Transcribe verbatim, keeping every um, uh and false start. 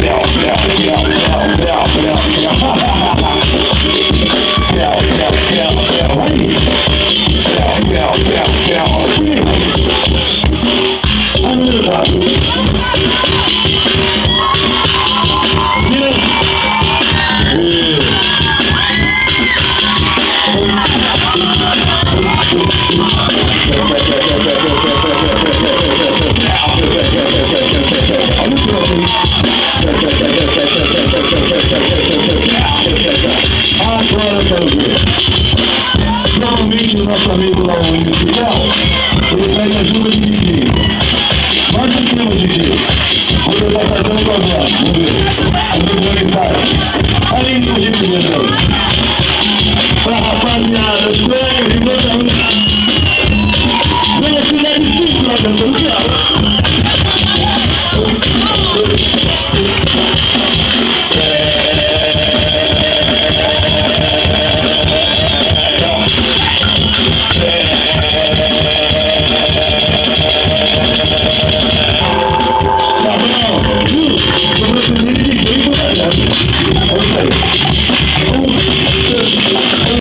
Normalmente o nosso amigo lá, o industrial, ele pede ajuda de D J. Nós não temos D J. Vou tentar fazer um programa, vamos ver. Vamos ver a mensagem. Além do gente mesmo.